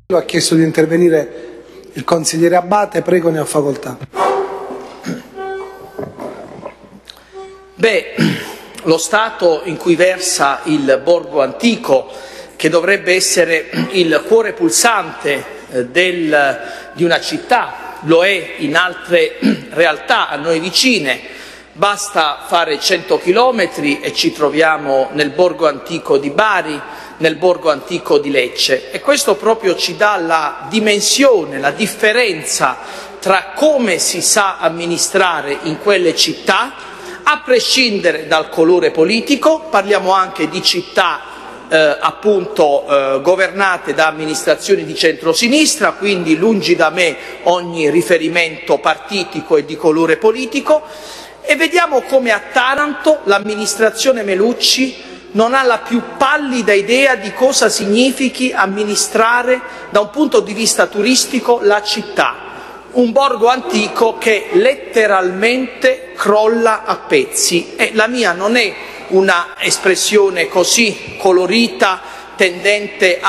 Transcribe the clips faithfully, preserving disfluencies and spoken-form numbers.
Ha chiesto di intervenire il consigliere Abate, prego, ne ha facoltà. Beh, lo stato in cui versa il borgo antico, che dovrebbe essere il cuore pulsante del, di una città, lo è in altre realtà a noi vicine. Basta fare cento chilometri e ci troviamo nel borgo antico di Bari, nel borgo antico di Lecce, e questo proprio ci dà la dimensione, la differenza tra come si sa amministrare in quelle città, a prescindere dal colore politico. Parliamo anche di città eh, appunto eh, governate da amministrazioni di centrosinistra, quindi lungi da me ogni riferimento partitico e di colore politico, e vediamo come a Taranto l'amministrazione Melucci non ha la più pallida idea di cosa significhi amministrare da un punto di vista turistico la città, un borgo antico che letteralmente crolla a pezzi. E la mia non è una espressione così colorita, tendente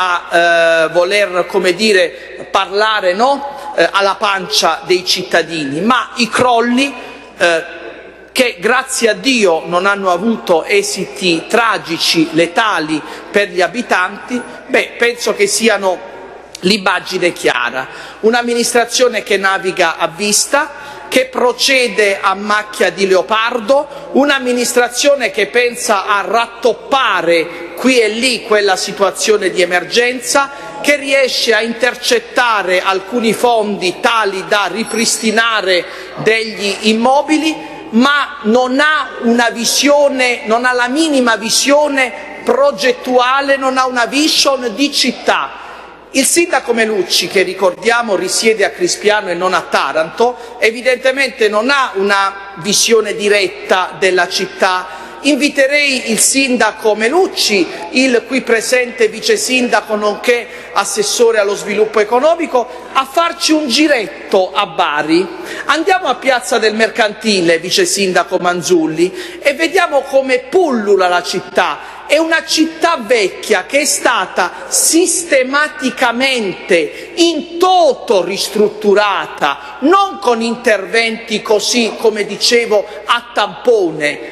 a eh, voler, come dire, parlare no? eh, alla pancia dei cittadini, ma i crolli eh, che grazie a Dio non hanno avuto esiti tragici, letali per gli abitanti, beh, penso che siano l'immagine chiara. Un'amministrazione che naviga a vista, che procede a macchia di leopardo, un'amministrazione che pensa a rattoppare qui e lì quella situazione di emergenza, che riesce a intercettare alcuni fondi tali da ripristinare degli immobili, ma non ha una visione, non ha la minima visione progettuale, non ha una vision di città. Il sindaco Melucci, che ricordiamo risiede a Crispiano e non a Taranto, evidentemente non ha una visione diretta della città. Inviterei il sindaco Melucci, il qui presente vice sindaco nonché assessore allo sviluppo economico, a farci un giretto a Bari. Andiamo a Piazza del Mercantile, vice sindaco Manzulli, e vediamo come pullula la città. È una città vecchia che è stata sistematicamente in toto ristrutturata, non con interventi così, come dicevo, a tampone.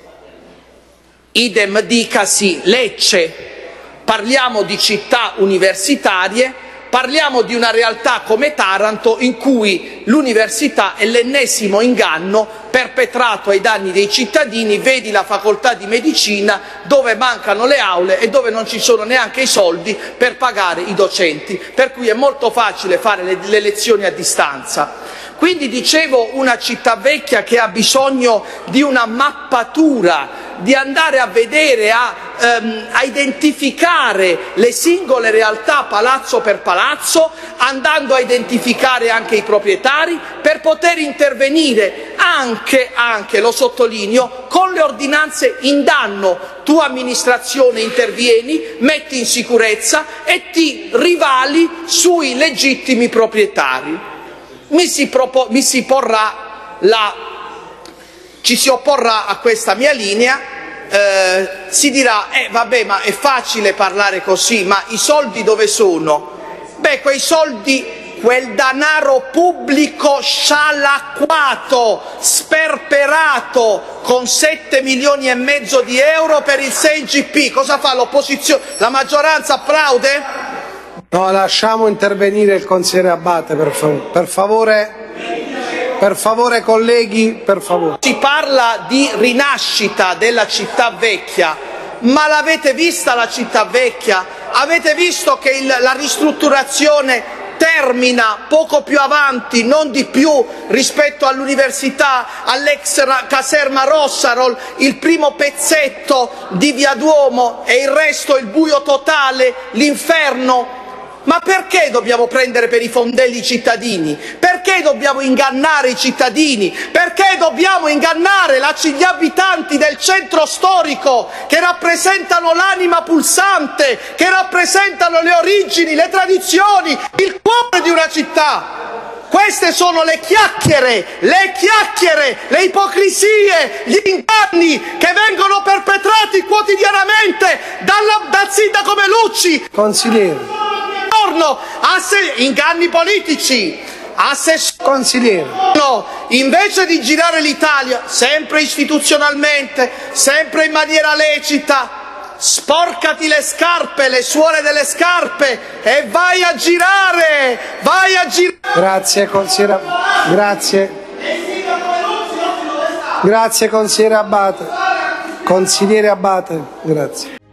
Idem dicasi Lecce. Parliamo di città universitarie, parliamo di una realtà come Taranto in cui l'università è l'ennesimo inganno perpetrato ai danni dei cittadini. Vedi la facoltà di medicina, dove mancano le aule e dove non ci sono neanche i soldi per pagare i docenti, per cui è molto facile fare le, le lezioni a distanza. Quindi dicevo, una città vecchia che ha bisogno di una mappatura, di andare a vedere, a, ehm, a identificare le singole realtà palazzo per palazzo, andando a identificare anche i proprietari per poter intervenire anche, anche, lo sottolineo, con le ordinanze in danno. Tu amministrazione intervieni, metti in sicurezza e ti rivali sui legittimi proprietari. Mi si, propo, mi si porrà la, ci si opporrà a questa mia linea, eh, si dirà, eh vabbè, ma è facile parlare così, ma i soldi dove sono? Beh, quei soldi, quel denaro pubblico scialacquato, sperperato, con sette milioni e mezzo di euro per il sei G P, cosa fa l'opposizione? La maggioranza applaude? No, lasciamo intervenire il consigliere Abate, per, fav per favore. Per favore, colleghi, per favore. Si parla di rinascita della città vecchia, ma l'avete vista la città vecchia? Avete visto che il, la ristrutturazione termina poco più avanti, non di più, rispetto all'università, all'ex caserma Rossarol, il primo pezzetto di Via Duomo e il resto il buio totale, l'inferno? Ma perché dobbiamo prendere per i fondelli i cittadini? Perché dobbiamo ingannare i cittadini? Perché dobbiamo ingannare la, gli abitanti del centro storico, che rappresentano l'anima pulsante, che rappresentano le origini, le tradizioni, il cuore di una città? Queste sono le chiacchiere, le chiacchiere, le ipocrisie, gli inganni che vengono perpetrati quotidianamente dalla, dal sindaco Melucci. Consigliere. giorno, inganni politici, assessore, consigliere, invece di girare l'Italia, sempre istituzionalmente, sempre in maniera lecita, sporcati le scarpe, le suole delle scarpe e vai a girare, vai a girare. Grazie consigliere, grazie. Grazie consigliere Abate. Consigliere Abate, grazie.